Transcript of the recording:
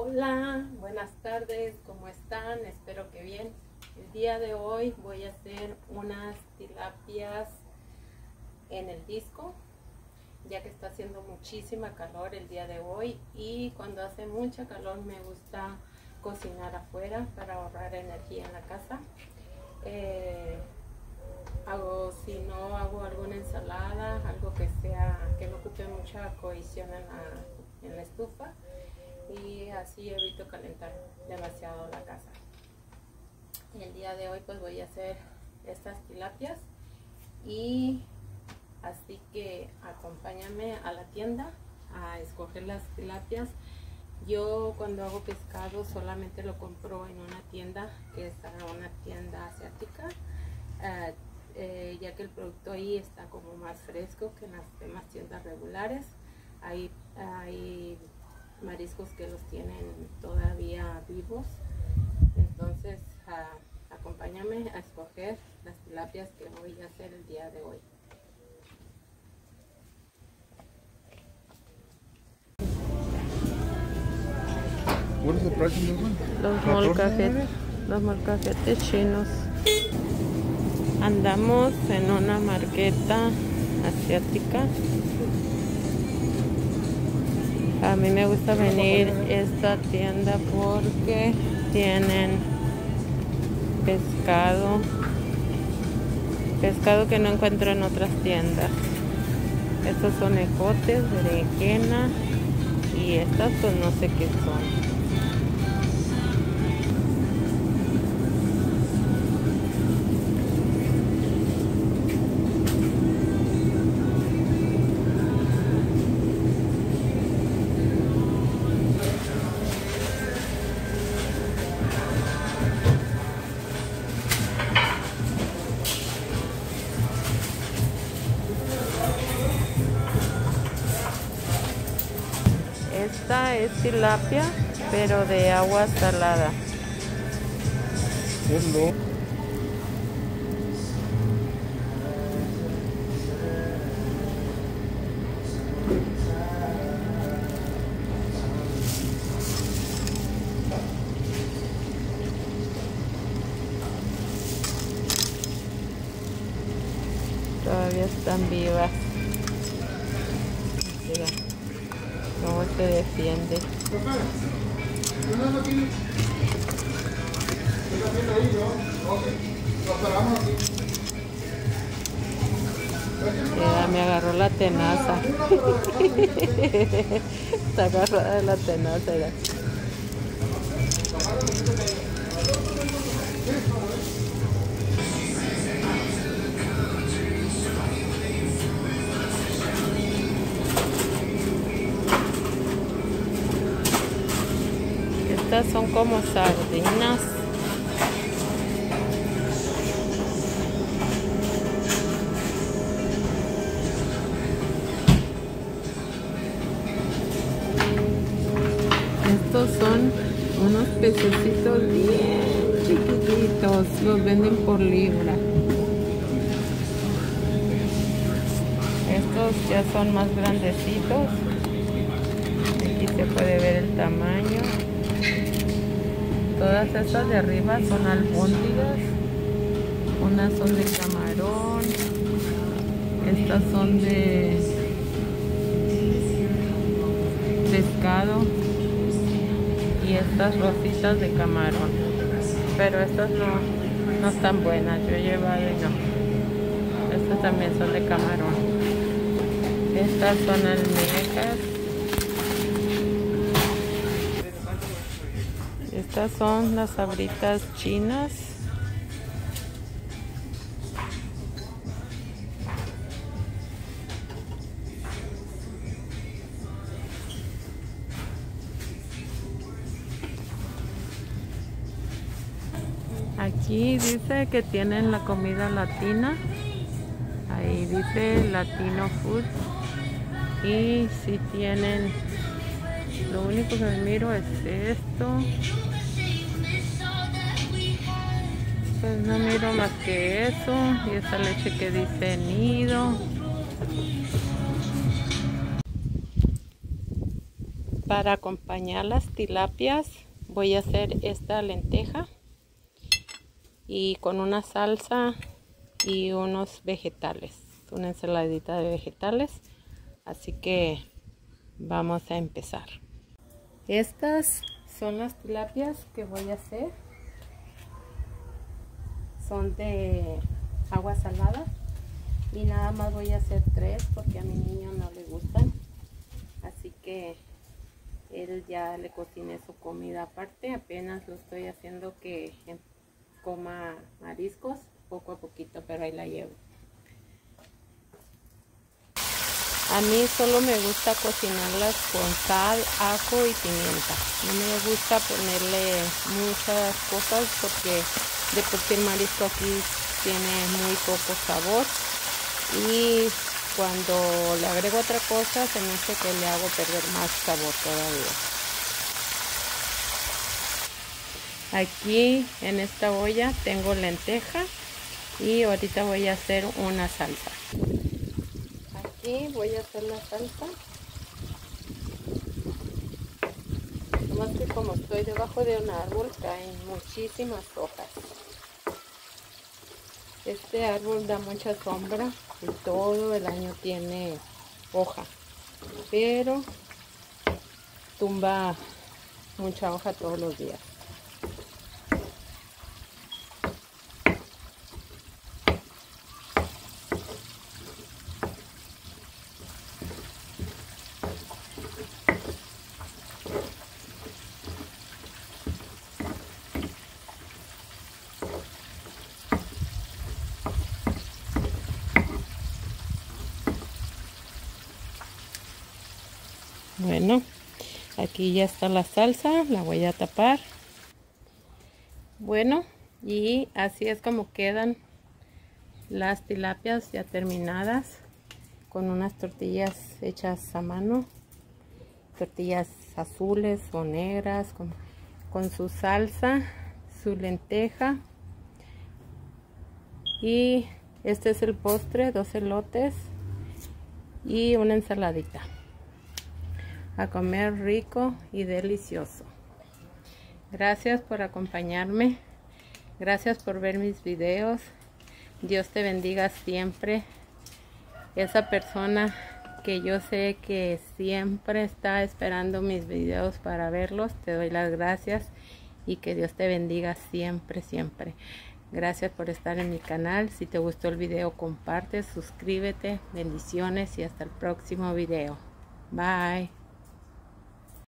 Hola, buenas tardes, ¿cómo están? Espero que bien. El día de hoy voy a hacer unas tilapias en el disco, ya que está haciendo muchísima calor el día de hoy, y cuando hace mucha calor me gusta cocinar afuera para ahorrar energía en la casa. Si no, hago alguna ensalada, algo que no ocupe mucha cocción en la estufa, y así evito calentar demasiado la casa. Y el día de hoy pues voy a hacer estas tilapias, y así que acompáñame a la tienda a escoger las tilapias. Yo cuando hago pescado solamente lo compro en una tienda que es una tienda asiática, ya que el producto ahí está como más fresco que en las demás tiendas regulares. Hay mariscos que los tienen todavía vivos. Entonces acompáñame a escoger las tilapias que voy a hacer el día de hoy. What is the price on this one? Los molcajetes chinos. Andamos en una marqueta asiática. A mí me gusta venir a esta tienda porque tienen pescado que no encuentro en otras tiendas. Estos son ejotes, berenjena, y estas pues no sé qué son. Esta es tilapia, pero de agua salada. Hello. Todavía están vivas. Mira cómo se defiende. Mira, me agarró la tenaza. Está agarrada de la tenaza. Mira. Estas son como sardinas. Estos son unos pececitos bien chiquititos, los venden por libra. Estos ya son más grandecitos. Aquí se puede ver el tamaño. Todas estas de arriba son albóndigas, unas son de camarón, estas son de pescado, y estas rositas de camarón, pero estas no están buenas. Yo he llevado y no. Estas también son de camarón. Estas son almejas. Estas son las sabritas chinas. Aquí dice que tienen la comida latina. Ahí dice Latino Food. Y si tienen, lo único que miro es esto. Pues no miro más que eso, y esa leche que dice nido. Para acompañar las tilapias voy a hacer esta lenteja y con una salsa y unos vegetales, una ensaladita de vegetales. Así que vamos a empezar. Estas son las tilapias que voy a hacer. Son de agua salada y nada más voy a hacer 3 porque a mi niño no le gustan. Así que él ya le cociné su comida aparte. Apenas lo estoy haciendo que coma mariscos poco a poquito, pero ahí la llevo. A mí solo me gusta cocinarlas con sal, ajo y pimienta. No me gusta ponerle muchas cosas porque de por sí el marisco aquí tiene muy poco sabor. Y cuando le agrego otra cosa se me hace que le hago perder más sabor todavía. Aquí en esta olla tengo lenteja y ahorita voy a hacer una salsa. Aquí voy a hacer la salsa. Nomás que como estoy debajo de un árbol caen muchísimas hojas. Este árbol da mucha sombra y todo el año tiene hoja, pero tumba mucha hoja todos los días. Bueno, aquí ya está la salsa, la voy a tapar. Bueno, y así es como quedan las tilapias ya terminadas, con unas tortillas hechas a mano, tortillas azules o negras, con su salsa, su lenteja. Y este es el postre, 2 elotes y una ensaladita. A comer rico y delicioso. Gracias por acompañarme. Gracias por ver mis videos. Dios te bendiga siempre. Esa persona que yo sé que siempre está esperando mis videos para verlos, te doy las gracias y que Dios te bendiga siempre, siempre. Gracias por estar en mi canal. Si te gustó el video, comparte, suscríbete. Bendiciones y hasta el próximo video. Bye.